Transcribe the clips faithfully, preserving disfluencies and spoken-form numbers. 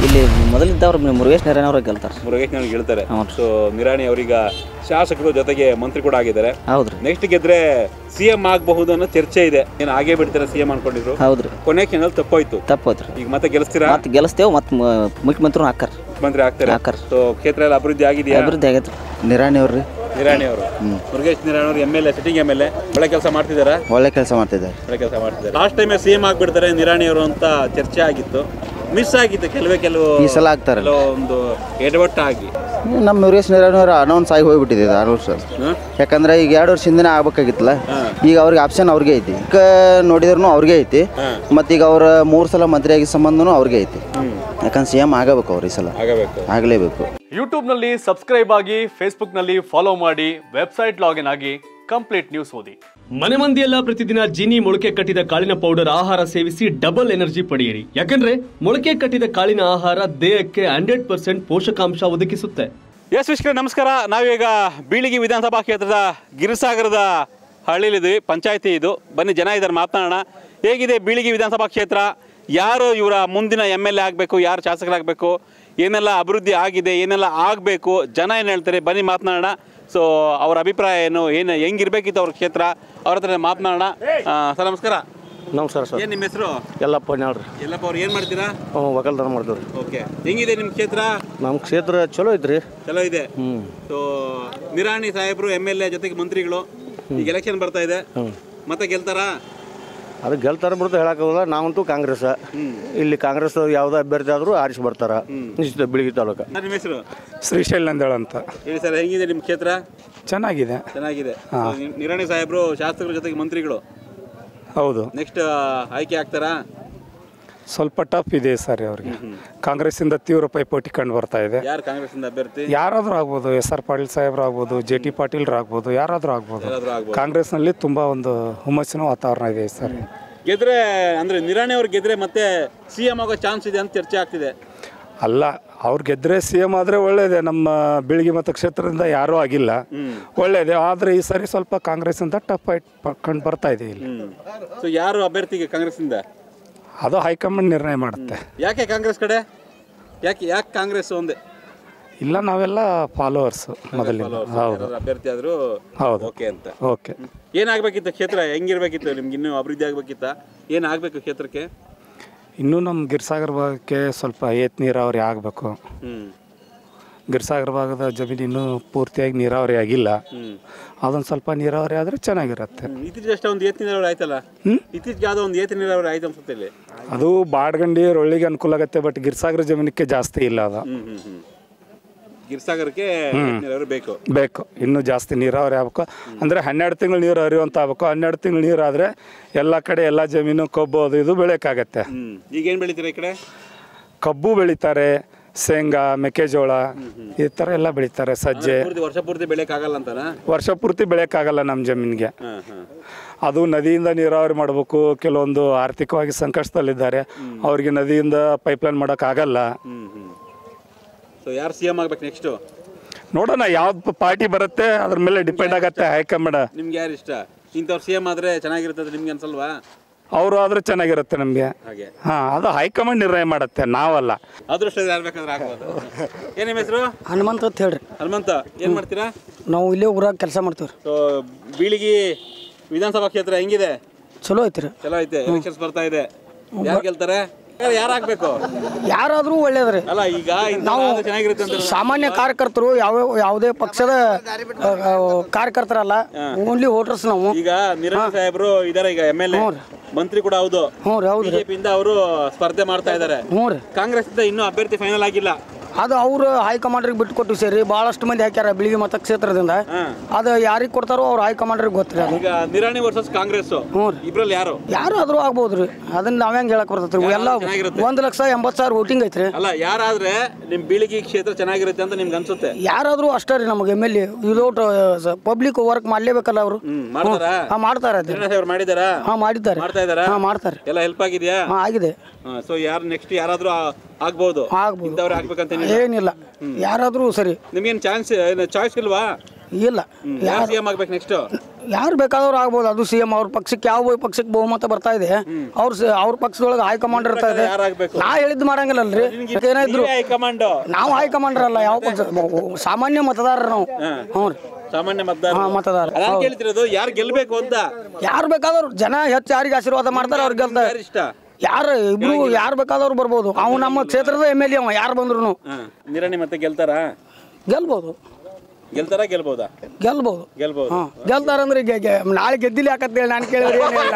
ಇಲ್ಲಿ ಮೊದಲಿದ್ದವ್ರು ಮುರುಗೇಶ್ ನಿರಾಣಿ ಅವರು ಗೆಲ್ತಾರೆ. ಮುರುಗೇಶ್ ನಿರಾಣಿ ಗೆಲ್ತಾರೆ. ಸೊ ನಿರಾಣಿ ಅವರೀಗ ಶಾಸಕರು ಜೊತೆಗೆ ಮಂತ್ರಿ ಕೂಡ ಆಗಿದ್ದಾರೆ. ಹೌದ್ರಿ. ನೆಕ್ಸ್ಟ್ ಗೆದ್ರೆ ಸಿಎಂ ಆಗಬಹುದು ಅನ್ನೋ ಚರ್ಚೆ ಇದೆ. ಏನು ಹಾಗೇ ಬಿಡ್ತಾರೆ ಸಿಎಂ ಅನ್ಕೊಂಡಿದ್ರು. ಹೌದ್ರಿ. ಕೊನೆ ಕ್ಷಣದಲ್ಲಿ ತಪ್ಪೋಯ್ತು. ತಪ್ಪೋದ್ರಿ. ಈಗ ಮತ್ತೆ ಗೆಲ್ಲಿಸ್ತೀರಾ? ಮತ್ತೆ ಗೆಲ್ಲಿಸ್ತೇವೆ. ಮತ್ತೆ ಮುಖ್ಯಮಂತ್ರಿ ಹಾಕಾರ ಮುಖ್ಯಮಂತ್ರಿ ಆಗ್ತಾರೆ. ಹಾಕಾರ. ಸೊ ಕ್ಷೇತ್ರ ಎಲ್ಲ ಅಭಿವೃದ್ಧಿ ಆಗಿದೆಯಾ? ಅಭಿವೃದ್ಧಿ ಆಗೈತೆ. ನಿರಾಣಿ ಅವ್ರಿ. ನಿರಾಣಿ ಅವರು ಮುರುಗೇಶ್ ನಿರಾಣಿ ಅವರು M L A sitting M L A ಒಳ್ಳೆ ಕೆಲಸ ಮಾಡ್ತಿದ್ದಾರೆ. ಒಳ್ಳೆ ಕೆಲಸ ಮಾಡ್ತಿದ್ದಾರೆ. ಒಳ್ಳೆ ಕೆಲಸ ಮಾಡ್ತಿದ್ದಾರೆ. ಲಾಸ್ಟ್ ಟೈಮ್ ಸಿಎಂ ಆಗ್ಬಿಡ್ತಾರೆ ನಿರಾಣಿ ಅವರು ಅಂತ ಚರ್ಚೆ ಆಗಿತ್ತು. ಮಿಸ್ ಆಗಿತ್ತು ಕೆಲವೇ ಕೆಲವು ಈ ಸಲ ಆಗ್ತಾರೆ ಒಂದು ಎಡವಟ್ಟಾಗಿ. ನಮ್ಮ ಮುರುಗೇಶ್ ನಿರಾಣಿ ಅವರು ಅನೌನ್ಸ್ ಆಗಿ ಹೋಗ್ಬಿಟ್ಟಿದೆ ಆರು ವರ್ಷ. ಯಾಕಂದ್ರೆ ಈಗ ಎರಡು ವರ್ಷ ಹಿಂದಿನ ಆಗ್ಬೇಕಾಗಿತ್ತಲ್ಲ. ಈಗ ಅವ್ರಿಗೆ ಆಪ್ಷನ್ ಅವ್ರಿಗೆ ಐತಿ. ಈಗ ನೋಡಿದ್ರು ಅವ್ರಿಗೆ ಐತಿ. ಮತ್ತೀಗ ಅವ್ರ ಮೂರು ಸಲ ಮಂತ್ರಿ ಆಗಿದ್ದ ಸಂಬಂಧನೂ ಅವ್ರಿಗೆ ಐತಿ. ಯಾಕಂದ್ರೆ ಸಿ ಎಂ ಆಗಬೇಕು ಅವ್ರು ಈ ಸಲ ಆಗಲೇಬೇಕು. ಯೂಟ್ಯೂಬ್ನಲ್ಲಿ ಸಬ್ಸ್ಕ್ರೈಬ್ ಆಗಿ, ಫೇಸ್ಬುಕ್ನಲ್ಲಿ ಫಾಲೋ ಮಾಡಿ, ವೆಬ್ಸೈಟ್ ಲಾಗಿನ್ ಆಗಿ ಕಂಪ್ಲೀಟ್ ನ್ಯೂಸ್ ಓದಿ. ಮನೆ ಮಂದಿಯೆಲ್ಲ ಪ್ರತಿದಿನ ಜೀನಿ ಮೊಳಕೆ ಕಟ್ಟಿದ ಕಾಳಿನ ಪೌಡರ್ ಆಹಾರ ಸೇವಿಸಿ ಡಬಲ್ ಎನರ್ಜಿ ಪಡೆಯಿರಿ. ಯಾಕಂದ್ರೆ ಮೊಳಕೆ ಕಟ್ಟಿದ ಕಾಳಿನ ಆಹಾರ ದೇಹಕ್ಕೆ ಹಂಡ್ರೆಡ್ ಪರ್ಸೆಂಟ್ ಪೋಷಕಾಂಶ ಒದಗಿಸುತ್ತೆ. ಎಸ್ ವೀಕ್ಷಕರೇ ನಮಸ್ಕಾರ. ನಾವೀಗ ಬೀಳಿಗಿ ವಿಧಾನಸಭಾ ಕ್ಷೇತ್ರದ ಗಿರಿಸಾಗರದ ಹಳ್ಳಿಲಿದ್ವಿ. ಪಂಚಾಯತಿ ಇದು. ಬನ್ನಿ ಜನ ಇದ್ದಾರೆ, ಮಾತನಾಡೋಣ. ಹೇಗಿದೆ ಬೀಳಿಗಿ ವಿಧಾನಸಭಾ ಕ್ಷೇತ್ರ? ಯಾರು ಇವರ ಮುಂದಿನ ಎಮ್ ಎಲ್ ಎ ಆಗಬೇಕು, ಯಾರು ಶಾಸಕರಾಗಬೇಕು, ಏನೆಲ್ಲ ಅಭಿವೃದ್ಧಿ ಆಗಿದೆ, ಏನೆಲ್ಲ ಆಗಬೇಕು, ಜನ ಏನು ಹೇಳ್ತಾರೆ, ಬನ್ನಿ ಮಾತನಾಡೋಣ. ಸೊ ಅವರ ಅಭಿಪ್ರಾಯ ಏನು, ಏನು ಹೆಂಗಿರ್ಬೇಕಿತ್ತು ಅವ್ರ ಕ್ಷೇತ್ರ, ಅವ್ರ ಹತ್ರ ಮಾತನಾಡೋಣ. ಸರ್ ನಮಸ್ಕಾರ. ನಮಸ್ಕಾರ ಸರ್. ಏನು ನಿಮ್ಮ ಹೆಸರು? ಯಲ್ಲಪ್ಪ ಹೇಳ್ರಿ. ಯಲ್ಲಪ್ಪ ಅವ್ರು ಏನು ಮಾಡ್ತೀರಾ? ಒಕ್ಕಲ್ತನ ಮಾಡ್ತೀವಿ. ಓಕೆ. ಹೆಂಗಿದೆ ನಿಮ್ಮ ಕ್ಷೇತ್ರ? ನಮ್ಮ ಕ್ಷೇತ್ರ ಚಲೋ ಐತ್ರಿ. ಚಲೋ ಇದೆ. ಸೊ ನಿರಾಣಿ ಸಾಹೇಬರು ಎಮ್ ಎಲ್ ಎ ಜೊತೆಗೆ ಮಂತ್ರಿಗಳು, ಈಗ ಎಲೆಕ್ಷನ್ ಬರ್ತಾ ಇದೆ, ಮತ್ತೆ ಗೆಲ್ತಾರಾ? ಅದು ಗೆಲ್ತಾರ ಬಿಡ್ತಾ ಹೇಳಕ್ಕಾಗಲ್ಲ. ನಾವಂತೂ ಕಾಂಗ್ರೆಸ್. ಇಲ್ಲಿ ಕಾಂಗ್ರೆಸ್ ಯಾವುದೇ ಅಭ್ಯರ್ಥಿ ಆದ್ರೂ ಆರಿಸಿ ಬರ್ತಾರ. ನಿಶ್ಚಿತ ಬೀಳಿಗಿ ತಾಲೂಕು. ನಿಮ್ಮ ಹೆಸರು? ಶ್ರೀಶೈಲ್ ನಂದೇಳ ಅಂತ. ಹೇಳಿ ಸರ್, ಹೆಂಗಿದೆ ನಿಮ್ಮ ಕ್ಷೇತ್ರ? ಚೆನ್ನಾಗಿದೆ. ಚೆನ್ನಾಗಿದೆ. ನಿರಾಣಿ ಸಾಹೇಬರು ಶಾಸಕರ ಜೊತೆಗೆ ಮಂತ್ರಿಗಳು. ಹೌದು. ನೆಕ್ಸ್ಟ್ ಆಯ್ಕೆ ಆಗ್ತಾರಾ? ಸ್ವಲ್ಪ ಟಫ್ ಇದೆ ಸರ್ ಅವ್ರಿಗೆ. ಕಾಂಗ್ರೆಸ್ ಇಂದ ತೀವ್ರ ಪೈಪೋಟಿ ಕಂಡು ಬರ್ತಾ ಇದೆ. ಯಾರು ಕಾಂಗ್ರೆಸ್ ಇಂದ ಅಭ್ಯರ್ಥಿ? ಯಾರಾದ್ರೂ ಆಗ್ಬೋದು. ಎಸ್ ಆರ್ ಪಾಟೀಲ್ ಸಾಹೇಬ್ರು ಆಗ್ಬೋದು, ಜೆ ಟಿ ಪಾಟೀಲ್ ಆಗ್ಬೋದು, ಯಾರಾದ್ರೂ ಆಗ್ಬೋದು. ಕಾಂಗ್ರೆಸ್ ನಲ್ಲಿ ತುಂಬಾ ಒಂದು ಹುಮ್ಮಸ್ಸಿನ ವಾತಾವರಣ ಇದೆ ಸರ್. ಗೆದ್ರೆ ಅಂದ್ರೆ ನಿರಾಣಿ ಅವ್ರು ಗೆದ್ರೆ ಮತ್ತೆ ಸಿ ಎಂ ಆಗೋ ಚಾನ್ಸ್ ಇದೆ ಅಂತ ಚರ್ಚೆ ಆಗ್ತಿದೆ. ಅಲ್ಲ, ಅವ್ರು ಗೆದ್ರೆ ಸಿ ಎಂ ಆದ್ರೆ ಒಳ್ಳೇದೇ. ನಮ್ಮ ಬೀಳಿಗಿ ಮತಕ್ಷೇತ್ರದಿಂದ ಯಾರೂ ಆಗಿಲ್ಲ, ಒಳ್ಳೇದೇ. ಆದ್ರೆ ಈ ಸರಿ ಸ್ವಲ್ಪ ಕಾಂಗ್ರೆಸ್ ಇಂದ ಟಫ್ ಫೈಟ್ ಕಂಡು ಬರ್ತಾ ಇದೆ ಇಲ್ಲಿ. ಸೊ ಯಾರು ಅಭ್ಯರ್ಥಿಗೆ ಕಾಂಗ್ರೆಸ್ ಇಂದ? ಅದು ಹೈಕಮಾಂಡ್ ನಿರ್ಣಯ ಮಾಡುತ್ತೆ. ಯಾಕೆ ಕಾಂಗ್ರೆಸ್ ಕಡೆ? ಯಾಕೆ ಯಾಕೆ ಕಾಂಗ್ರೆಸ್ ಒಂದೇ? ಇಲ್ಲ, ನಾವೆಲ್ಲ ಫಾಲೋವರ್ಸ್ ಮೊದಲಿಂದ. ಹೌದು. ಅಭ್ಯರ್ಥಿ ಆದ್ರೂ ಹೌದು. ಓಕೆ ಅಂತ. ಓಕೆ. ಏನಾಗಬೇಕಿತ್ತು ಕ್ಷೇತ್ರ? ಹೆಂಗಿರ್ಬೇಕಿತ್ತು ನಿಮ್ಗೆ? ಇನ್ನೂ ಅಭಿವೃದ್ಧಿ ಆಗ್ಬೇಕಿತ್ತ? ಏನಾಗಬೇಕು ಕ್ಷೇತ್ರಕ್ಕೆ? ಇನ್ನೂ ನಮ್ಮ ಗಿರಿಸಾಗರ ಭಾಗಕ್ಕೆ ಸ್ವಲ್ಪ ಏತ್ ನೀರಾವರಿ ಆಗಬೇಕು. ಗಿರಿಸಾಗರ ಭಾಗದ ಜಮೀನು ಇನ್ನೂ ಪೂರ್ತಿಯಾಗಿ ನೀರಾವರಿ ಆಗಿಲ್ಲ. ಅದೊಂದು ಸ್ವಲ್ಪ ನೀರಾವರಿ ಆದರೆ ಚೆನ್ನಾಗಿರುತ್ತೆ. ಇತ್ತೀಚೆಗೆ ಅಷ್ಟೇ ಒಂದು ಏತ್ ನೀರಾವರಿ ಆಯ್ತಲ್ಲ? ಇತ್ತೀಚೆಗೆ ಯಾವುದೋ ಒಂದು ಏತ್ ನೀರಾವರಿ ಆಯ್ತು ಅನ್ಸುತ್ತೆ ಇಲ್ಲಿ. ಅದು ಬಾಡ್ಗಂಡಿ ರೊಳ್ಳಿಗೆ ಅನುಕೂಲ ಆಗುತ್ತೆ, ಬಟ್ ಗಿರಿಸಾಗರ ಜಮೀನಕ್ಕೆ ಜಾಸ್ತಿ ಇಲ್ಲ. ಅದು ಗಿರಿಸಾಗರಕ್ಕೆ ನೀರಾವರಿ ಬೇಕು ಬೇಕು ಇನ್ನೂ ಜಾಸ್ತಿ ನೀರಾವರಿ ಆಗಬೇಕು. ಅಂದರೆ ಹನ್ನೆರಡು ತಿಂಗಳು ನೀರು ಹರಿಯುವಂತ ಆಗಬೇಕು. ಹನ್ನೆರಡು ತಿಂಗಳು ನೀರು ಆದರೆ ಎಲ್ಲ ಕಡೆ ಎಲ್ಲ ಜಮೀನು ಕಬ್ಬು ಅದು ಇದು ಬೆಳೆಯೋಕ್ಕಾಗತ್ತೆ. ಈಗ ಏನು ಬೆಳಿತಾರೆ ಈ ಕಡೆ? ಕಬ್ಬು ಬೆಳಿತಾರೆ, ಶೇಂಗಾ, ಮೆಕ್ಕೆಜೋಳ, ಈ ಥರ ಎಲ್ಲ ಬೆಳಿತಾರೆ. ಸಜ್ಜೆ. ವರ್ಷ ಪೂರ್ತಿ ಬೆಳೆಯೋಕ್ಕಾಗಲ್ಲ ಅಂತಾನ? ವರ್ಷ ಪೂರ್ತಿ ಬೆಳೆಯೋಕ್ಕಾಗಲ್ಲ ನಮ್ಮ ಜಮೀನಿಗೆ. ಅದು ನದಿಯಿಂದ ನೀರಾವರಿ ಮಾಡಬೇಕು. ಕೆಲವೊಂದು ಆರ್ಥಿಕವಾಗಿ ಸಂಕಷ್ಟದಲ್ಲಿದ್ದಾರೆ, ಅವ್ರಿಗೆ ನದಿಯಿಂದ ಪೈಪ್ಲೈನ್ ಮಾಡೋಕ್ಕಾಗಲ್ಲ. ಸೊ ಯಾರು ಸಿ ಎಂ ಆಗ್ಬೇಕು ನೆಕ್ಸ್ಟು? ನೋಡೋಣ, ಯಾವ್ದು ಪಾರ್ಟಿ ಬರುತ್ತೆ ಅದ್ರ ಮೇಲೆ ಡಿಪೆಂಡ್ ಆಗತ್ತೆ ಹೈಕಮಾಂಡ್. ನಿಮ್ಗೆ ಯಾರು ಇಷ್ಟ? ಇಂಥವ್ರು ಸಿ ಎಂ ಆದರೆ ಚೆನ್ನಾಗಿರ್ತದೆ ನಿಮ್ಗೆ ಅನ್ಸಲ್ವಾ? ಅವರು ಆದ್ರೆ ಚೆನ್ನಾಗಿರುತ್ತೆ ನಮಗೆ. ಹಾ, ಅದು ಹೈಕಮಾಂಡ್ ನಿರ್ಣಯ ಮಾಡುತ್ತೆ, ನಾವಲ್ಲ. ಅದೃಷ್ಟ ಯಾರ್ಬೇಕಾದ್ರೆ ಆಗ್ಬೋದು. ಏನ್ ನಿಮ್ಮ ಹೆಸರು? ಹನುಮಂತ ಅಂತ ಹೇಳ್ರಿ. ಹನುಮಂತ, ಏನ್ ಮಾಡ್ತೀರಾ? ನಾವು ಇಲ್ಲೇ ಊರಾಗ ಕೆಲಸ ಮಾಡ್ತೀವಿ. ಸೊ ಬೀಳಿಗಿ ವಿಧಾನಸಭಾ ಕ್ಷೇತ್ರ ಹೆಂಗಿದೆ? ಚಲೋ ಐತ್ರಿ. ಚಲೋ ಐತೆ. ಎಲೆಕ್ಷನ್ಸ್ ಬರ್ತಾ ಇದೆ, ಯಾರು ಗೆಲ್ತಾರೆ? ಯಾರಾಗಬೇಕು? ಯಾರಾದ್ರೂ ಒಳ್ಳೇದ್ರಿ. ಅಲ್ಲ, ಈಗ ನಾವು ಚೆನ್ನಾಗಿರುತ್ತೆ. ಸಾಮಾನ್ಯ ಕಾರ್ಯಕರ್ತರು ಯಾವ ಯಾವುದೇ ಪಕ್ಷದ ಕಾರ್ಯಕರ್ತರಲ್ಲ, ಓನ್ಲಿ ವೋಟರ್ಸ್ ನಾವು. ಈಗ ನಿರಾಣಿ ಸಾಹೇಬರು ಇದಾರೆ, ಈಗ ಎಮ್ ಎಲ್ ಎ ಮಂತ್ರಿ ಕೂಡ ಹೌದು. ಬಿಜೆಪಿಯಿಂದ ಅವರು ಸ್ಪರ್ಧೆ ಮಾಡ್ತಾ ಇದಾರೆ. ಕಾಂಗ್ರೆಸ್ ಇಂದ ಇನ್ನೂ ಅಭ್ಯರ್ಥಿ ಫೈನಲ್ ಆಗಿಲ್ಲ. ಅದು ಅವ್ರು ಹೈಕಮಾಂಡ್ರಿಗೆ ಬಿಟ್ಟು ಕೊಟ್ಟು ಸೇರಿ ಬಹಳಷ್ಟು ಮಂದಿ ಹಾಕ್ಯಾರ ಬೀಳಿಗಿ ಮತಕ್ಷೇತ್ರದಿಂದ. ಅದು ಯಾರಿಗೆ ಕೊಡ್ತಾರೋ ಅವ್ರು ಹೈಕಮಾಂಡ್ರಿಗೆ ಗೊತ್ತಿರ. ಈಗ ನಿರಾಣಿ ವರ್ಸಸ್ ಕಾಂಗ್ರೆಸ್ ಇಬ್ರಲ್ಲಿ ಯಾರು ಯಾರು ಆದ್ರೂ ಆಗ್ಬೋದ್ರಿ. ಅದನ್ನ ನಾವ್ ಹೆಂಗ್ ಹೇಳಕ್ ಬರ್ತೈತ್ರಿ? ಎಲ್ಲ ಒಂದ್ ಲಕ್ಷ ಎಂಬತ್ ಸಾವಿರ ವೋಟಿಂಗ್ ಐತ್ರಿ. ಅಲ್ಲ, ಯಾರಾದ್ರೆ ನಿಮ್ ಬೀಳಿಗಿ ಕ್ಷೇತ್ರ ಚೆನ್ನಾಗಿರುತ್ತೆ ಅಂತ ನಿಮ್ಗೆ ಅನ್ಸುತ್ತೆ? ಯಾರಾದ್ರೂ ಅಷ್ಟೇ ರೀ. ನಮಗೆ M L A without public work ಮಾಡ್ಲೇಬೇಕಲ್ಲ ಅವರು. ಮಾಡ್ತಾರೆ. ಮಾಡಿದಾರ? ಹಾ, ಮಾಡಿದ್ದಾರೆ. ಮಾಡ್ತಾ ಇದಾರ? ಹಾ, ಮಾಡ್ತಾರೆ. ಎಲ್ಲ ಹೆಲ್ಪ್ ಆಗಿದೆಯಾ? ಆಗಿದೆ. ಸೊ ಯಾರು ನೆಕ್ಸ್ಟ್ ಯಾರಾದ್ರೂ ಆಗ್ಬಹುದು? ಆಗ್ಬಹುದು. ಆಗ್ಬೇಕಂತ ಏನಿಲ್ಲ, ಯಾರಾದ್ರೂ ಸರಿ. ನಿಮ್ಗೇನು ಚಾನ್ಸ್ ಚಾಯ್ಸ್ ಇಲ್ವಾ? ಇಲ್ಲ. ಯಾರು ಸಿ ಎಂ ಆಗ್ಬೇಕು ನೆಕ್ಸ್ಟ್? ಯಾರು ಬೇಕಾದವ್ರು ಆಗ್ಬೋದು. ಅದು ಸಿ ಎಂ ಅವ್ರ ಪಕ್ಷಕ್ಕೆ ಯಾವ ಪಕ್ಷಕ್ಕೆ ಬಹುಮತ ಬರ್ತಾ ಇದೆ ಅವ್ರ ಅವ್ರ ಪಕ್ಷದೊಳಗೆ ಹೈಕಮಾಂಡ್ ಇರ್ತಾ ಇದೆ. ನಾ ಹೇಳಿದ್ದು ಮಾಡಂಗಿಲ್ಲಲ್ರಿ. ಏನಾದ್ರು ಹೈಕಮಾಂಡ್ ನಾವು ಹೈಕಮಾಂಡರ್ ಅಲ್ಲ, ಯಾವ ಪಕ್ಷ ಸಾಮಾನ್ಯ ಮತದಾರರು ನಾವು. ಹ್ಞೂ ರೀ, ಸಾಮಾನ್ಯ ಮತದಾರ ಹಾಂ ಮತದಾರ. ಕೇಳ್ತಿರೋದು ಯಾರು ಗೆಲ್ಬೇಕು ಅಂತ. ಯಾರು ಬೇಕಾದವ್ರು ಜನ ಹೆಚ್ಚು ಯಾರಿಗೆ ಆಶೀರ್ವಾದ ಮಾಡ್ತಾರೆ ಅವ್ರಿಗೆ ಗೆಲ್ತಾರೆ. ಇಷ್ಟ ಯಾರು ಇಬ್ರು ಯಾರು ಬೇಕಾದವ್ರು ಬರ್ಬೋದು. ಅವು ನಮ್ಮ ಕ್ಷೇತ್ರದ ಎಮ್ ಎಲ್ ಎ ಅವ ಯಾರು ಬಂದ್ರು ನಿರಾಣಿ ಮತ್ತೆ ಗೆಲ್ತಾರಾ? ಗೆಲ್ಬೋದು. ಗೆಲ್ತಾರ ಗೆಲ್ಬೋದಾ? ಗೆಲ್ಬೋದು. ಗೆಲ್ಬೋದು. ಹಾಂ ಗೆಲ್ತಾರಂದ್ರೆ ನಾಳೆ ಗೆದ್ದಿಲ್ಲ ಯಾಕಂತೇಳಿ ನಾನು ಕೇಳಿದ್ರೆ ಏನಿಲ್ಲ.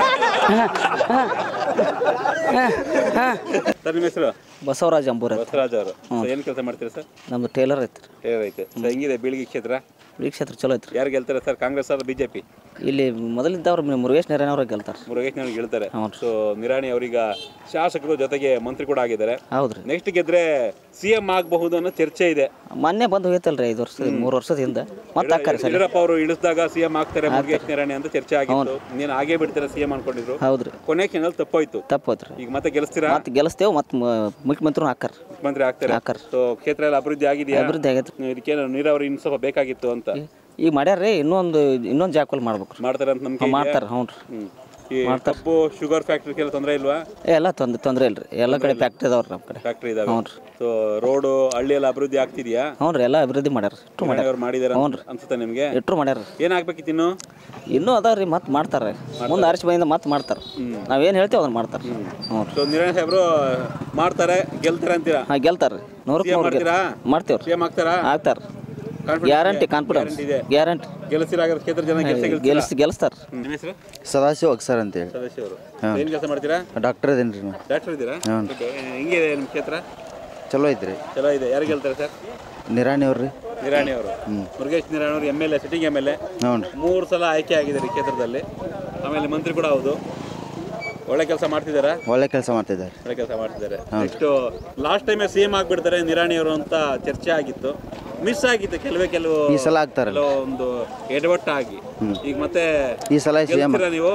ಸರ್ ನಿಮ್ಮ ಹೆಸರು? ಬಸವರಾಜ್ ಅಂಬೂರ್ ಬಸವರಾಜ್ ಅವರು. ಏನು ಕೆಲಸ ಮಾಡ್ತೀರಾ ಸರ್? ನಮ್ದು ಟೇಲರ್ ಐತ್ರಿ. ಟೇಲರ್ ಐತೆ. ಹೆಂಗಿದೆ ಬೀಳಿಗೆ ಕ್ಷೇತ್ರ? ಈ ಕ್ಷೇತ್ರ ಚಲೋ ಐತ್ರಿ. ಯಾರು ಗೆಲ್ತಾರೆ ಸರ್, ಕಾಂಗ್ರೆಸ್ ಅವ್ರ ಬಿಜೆಪಿ? ಇಲ್ಲಿ ಮೊದಲಿದ್ದವ್ರು ಮುರುಗೇಶ್ ನಿರಾಣಿ ಅವ್ರಿಗೆ ಗೆಲ್ತಾರೆ. ಮುರುಗೇಶ್ ನಿರಾಣಿ ಗೆಲ್ತಾರೆ. ಸೊ ನಿರಾಣಿ ಅವರೀಗ ಶಾಸಕರು ಜೊತೆಗೆ ಮಂತ್ರಿ ಕೂಡ ಆಗಿದ್ದಾರೆ. ಹೌದ್ರಿ. ನೆಕ್ಸ್ಟ್ ಗೆದ್ರೆ ಸಿ ಎಂ ಆಗಬಹುದು ಅನ್ನೋ ಚರ್ಚೆ ಇದೆ. ಮೊನ್ನೆ ಬಂದು ಹೋಯ್ತಲ್ರಿ ಐದು ವರ್ಷ ಮೂರು ವರ್ಷದ ಹಿಂದೆ ಮತ್ತೆ ಹಾಕ್ತಾರೆ ಸರ್. ಯಡಿಯೂರಪ್ಪ ಅವರು ಇಳಿಸಿದಾಗ ಸಿ ಎಂ ಆಗ್ತಾರೆ ಮುರುಗೇಶ್ ನಿರಾಣಿ ಅಂತ ಚರ್ಚೆ ಆಗಿತ್ತು. ನೀನು ಆಗೇ ಬಿಡ್ತಾರೆ ಸಿ ಎಂ ಅನ್ಕೊಂಡಿದ್ರು. ಹೌದ್ರಿ. ಕೊನೆ ಕ್ಷಣದಲ್ಲಿ ತಪ್ಪೋಯ್ತು. ತಪ್ಪೋತ್ರಿ. ಈಗ ಮತ್ತೆ ಗೆಲ್ಲಿಸ್ತೀರಾ? ಮತ್ತೆ ಗೆಲ್ಲಿಸ್ತೇವೆ. ಮತ್ತೆ ಮುಖ್ಯಮಂತ್ರಿ ಹಾಕಾರ ಮುಖ್ಯಮಂತ್ರಿ ಆಗ್ತಾರೆ. ಹಾಕಾರ. ಸೊ ಕ್ಷೇತ್ರ ಎಲ್ಲ ಅಭಿವೃದ್ಧಿ ಆಗಿದೆಯಾ? ಅಭಿವೃದ್ಧಿ ಆಗೈತ್ರಿ. ಇದಕ್ಕೇನು ನೀರಾವರಿ ಇನ್ನು ಸ್ವಲ್ಪ ಬೇಕಾಗಿತ್ತು ಅಂತ ಈಗ ಮಾಡ್ಯಾರ್ರಿ. ಇನ್ನೊಂದು ಇನ್ನೊಂದು ಜಾಕಲ್ ಮಾಡ್ಬೇಕು. ಮಾಡ್ತಾರೆ ಅಂತ ನಮ್ಗೆ ಮಾಡ್ತಾರೆ. ಹ್ಞೂ ರೀ ಮಾಡ್ತಾರೆ. ಕಬ್ಬು ಶುಗರ್ ಫ್ಯಾಕ್ಟ್ರಿ ಎಲ್ಲ ತೊಂದರೆ ಇಲ್ವಾ? ಎಲ್ಲ ತೊಂದ್ರೆ ತೊಂದರೆ ಇಲ್ರಿ. ಎಲ್ಲ ಕಡೆ ಫ್ಯಾಕ್ಟ್ರಿ ಇದಾವ್ರಿ ನಮ್ಮ ಕಡೆ. ಫ್ಯಾಕ್ಟ್ರಿ ಇದಾವೆ. ಹ್ಞೂ ರೀ. ಸೊ ರೋಡು ಹಳ್ಳಿ ಎಲ್ಲ ಅಭಿವೃದ್ಧಿ ಆಗ್ತಿದ್ಯಾ? ಹ್ಞೂ ರೀ ಎಲ್ಲ ಅಭಿವೃದ್ಧಿ ಮಾಡ್ಯಾರ. ಇಟ್ಟು ಮಾಡ್ಯಾರ. ಅವ್ರು ಮಾಡಿದಾರೆ ಹ್ಞೂ ರೀ. ಅನ್ಸುತ್ತೆ ನಿಮಗೆ? ಇಟ್ಟರು ಮಾಡ್ಯಾರ. ಏನಾಗ್ಬೇಕಿತ್ತು ಇನ್ನು? ಇನ್ನೂ ಅದಾವ್ರಿ ಮತ್ತೆ ಮಾಡ್ತಾರೆ. ಮುಂದೆ ಆರಿಸಿ ಬಂದಿಂದ ಮತ್ತೆ ಮಾಡ್ತಾರೆ. ನಾವೇನು ಹೇಳ್ತೇವೆ ಅದನ್ನ ಮಾಡ್ತಾರೆ. ಹ್ಞೂ ಸೊ ನಿರಾಣಿ ಸಾಹೇಬ್ರು ಮಾಡ್ತಾರೆ ಗೆಲ್ತಾರೆ ಅಂತೀರಾ? ಹಾಂ ಗೆಲ್ತಾರೆ. ನೂರಕ್ಕೆ ನೂರು ಮಾಡ್ತೀರಾ? ಮಾಡ್ತೇವ್ರಿ. ಸಿ ಎಂ ಆಗ್ತಾರಾ? ಆಗ್ತಾರೆ. Guarantee confidence guarantee. ಗೆಲ್ಲಿಸಿರಾಗ ಕ್ಷೇತ್ರ ಜನ ಗೆಲ್ಸ್ ಗೆಲ್ಲಿಸ್ತಾರೆ. ನಿಮ್ಮ ಹೆಸರು? ಸದಾಶಿವ ಅಕ್ಸರ್ ಅಂತೇಳಿ. ಸದಸ್ಯರು ಏನು ಕೆಲಸ ಮಾಡ್ತೀರಾ? ಡಾಕ್ಟರ್ ಅದೇನು ರೀ ನಾವು. ಡಾಕ್ಟರ್ ಇದ್ದೀರಾ? ಹೆಂಗಿದೆ ನಿಮ್ಮ ಕ್ಷೇತ್ರ? ಚಲೋ ಐತ್ರಿ. ಚಲೋ ಇದೆ. ಯಾರು ಗೆಲ್ತಾರೆ ಸರ್? ನಿರಾಣಿ ಅವ್ರಿ. ನಿರಾಣಿ ಅವರು. ಮುರುಗೇಶ್ ನಿರಾಣಿ ಅವರು M L A, sitting M L A. ಹ್ಞೂ ರೀ. ಮೂರು ಸಲ ಆಯ್ಕೆ ಆಗಿದ್ದಾರೆ ಈ ಕ್ಷೇತ್ರದಲ್ಲಿ. ಆಮೇಲೆ ಮಂತ್ರಿ ಕೂಡ ಹೌದು. ಒಳ್ಳೆ ಕೆಲಸ ಮಾಡ್ತಿದ್ದಾರಾ? ಒಳ್ಳೆ ಕೆಲಸ ಮಾಡ್ತಿದ್ದಾರೆ. ಒಳ್ಳೆ ಕೆಲಸ ಮಾಡ್ತಿದ್ದಾರೆ. ನೆಕ್ಸ್ಟ್ ಲಾಸ್ಟ್ ಟೈಮೇ ಸಿ ಎಂ ಆಗ್ಬಿಡ್ತಾರೆ ನಿರಾಣಿ ಅವರು ಅಂತ ಚರ್ಚೆ ಆಗಿತ್ತು. ಮಿಸ್ ಆಗಿತ್ತು ಕೆಲವೇ ಕೆಲವು. ಈ ಸಲ ಆಗ್ತಾರೆ. ಒಂದು ಎಡವಟ್ಟಾಗಿ ಈಗ ಮತ್ತೆ ಈ ಸಲ ಸಿ ಎಂ ನೀವು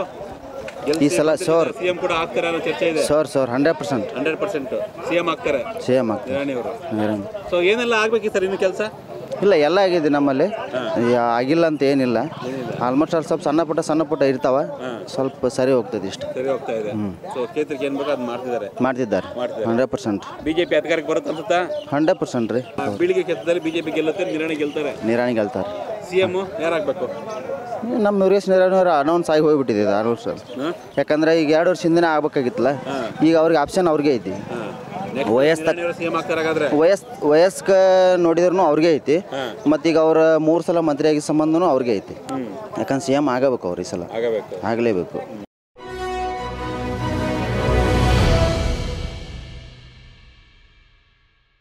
ಈ ಸಲ ಸೋರ್ ಸಿ ಎಂ ಕೂಡ ಆಗ್ತಾರೆ ಅನ್ನೋ ಚರ್ಚೆ ಇದೆ. Sure sure hundred percent hundred percent C M ಆಗ್ತಾರೆ ಸಿ ಎಂ ಆಗ್ತಾರೆ ನಿರಾಣಿ ಅವರು. ನಿರಾಣಿ. ಸೊ ಏನೆಲ್ಲ ಆಗ್ಬೇಕಿ ಸರ್ ಇನ್ನು ಕೆಲಸ? ಇಲ್ಲ ಎಲ್ಲ ಆಗಿದೆ ನಮ್ಮಲ್ಲಿ. ಯಾ- ಆಗಿಲ್ಲ ಅಂತ ಏನಿಲ್ಲ. ಆಲ್ಮೋಸ್ಟ್ ಅಲ್ಲಿ ಸ್ವಲ್ಪ ಸಣ್ಣ ಪುಟ್ಟ ಸಣ್ಣ ಪುಟ್ಟ ಇರ್ತಾವ. ಸ್ವಲ್ಪ ಸರಿ ಹೋಗ್ತದೆ ಇಷ್ಟು. ಸರಿ ಹೋಗ್ತಾ ಇದೆ. ಸೊ ಕ್ಷೇತ್ರಕ್ಕೆ ಏನ್ ಬೇಕು ಅದು ಮಾಡ್ತಿದ್ದಾರೆ ಮಾಡ್ತಿದ್ದಾರೆ. ಮಾಡ್ತಿದ್ದಾರೆ. ಹಂಡ್ರೆಡ್ ಪರ್ಸೆಂಟ್ ಬಿಜೆಪಿ ಅಧಿಕಾರಕ್ಕೆ ಬರುತ್ತೆ ಅನ್ಸುತ್ತಾ? ಹಂಡ್ರೆಡ್ ಪರ್ಸೆಂಟ್ ರೀ. ಬೀಳಿಗೆ ಕ್ಷೇತ್ರದಲ್ಲಿ ಬಿಜೆಪಿ ಗೆಲ್ಲುತ್ತೆ, ನಿರಾಣಿ ಗೆಲ್ತಾರೆ. ನಿರಾಣಿ ಗೆಲ್ತಾರೆ. ಸಿ ಎಂ ಯಾರಾಗಬೇಕು? ನಮ್ಮ ಮುರುಗೇಶ್ ನಿರಾಣಿ ಅವರು ಅನೌನ್ಸ್ ಆಗಿ ಹೋಗ್ಬಿಟ್ಟಿದೆ ಆರು ವರ್ಷ. ಯಾಕಂದ್ರೆ ಈಗ ಎರಡು ವರ್ಷ ಹಿಂದಿನ ಆಗ್ಬೇಕಾಗಿತ್ತಲ್ಲ. ಈಗ ಅವ್ರಿಗೆ ಆಪ್ಷನ್ ಅವ್ರಿಗೆ ಐತಿ. ವಯಸ್ಸ ಸಿ ಎಂ ಆಗ್ತಾರೆ ಹಾಗಾದ್ರೆ? ವಯಸ್ ವಯಸ್ಕ ನೋಡಿದ್ರು ಅವ್ರಿಗೆ ಐತಿ. ಮತ್ತೀಗ ಅವ್ರ ಮೂರು ಸಲ ಮಂತ್ರಿ ಆಗಿದ್ದ ಸಂಬಂಧನೂ ಅವ್ರಿಗೆ ಐತಿ. ಯಾಕಂದ್ರೆ ಸಿ ಎಂ ಆಗಬೇಕು ಅವ್ರು ಈ ಸಲ. ಆಗಬೇಕು. ಆಗಲೇಬೇಕು.